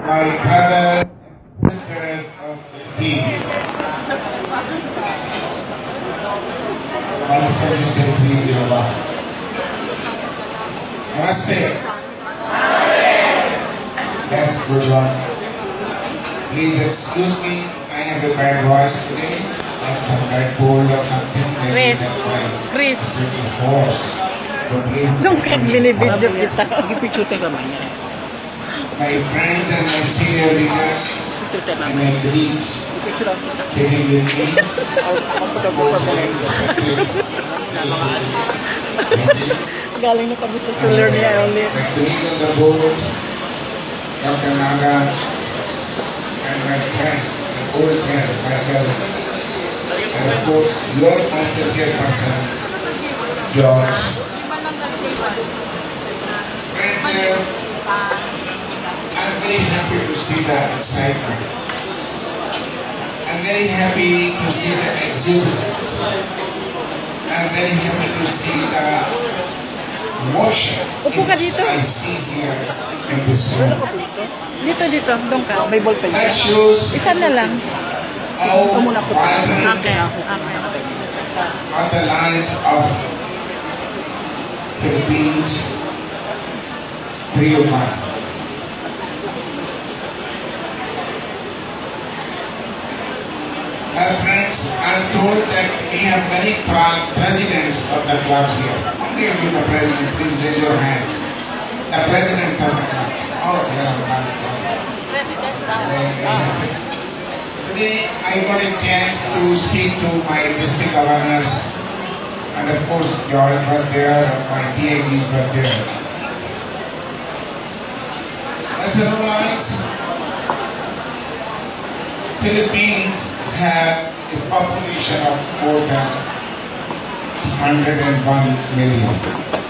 my brother and sisters of the team. All the constituencies in Allah. Namaste. That's good one. Please excuse me, I have a bad voice today. I have some bad cold or something. Maybe that's why it's really hoarse. So please. Nungkag binibidyo kita. Ipicute ka man yan. My friends and my senior leaders and my colleagues sitting with me. Galing na kami sa solar niya ulit. My colleague on the board, Dr. Naga, and my friend, my old friend, Michael, and of course, your master chairperson, George. And I'm very happy to see that excitement. I'm very happy to see the exuberance. I'm very happy to see the motion I see here in this room. Dito. Doon ka. May ball pa That shows isa na lang. how vibrant Okay. are the lives of Philippines free of mind. My friends, I'm told that we have many presidents of the clubs here. How many of you are the president? Please raise your hand. The presidents of the clubs. Oh, there are one. Today, I got a chance to speak to my district governors, and of course, George was there, my PIDs were there. My fellow lives, Philippines have a population of more than 101 million.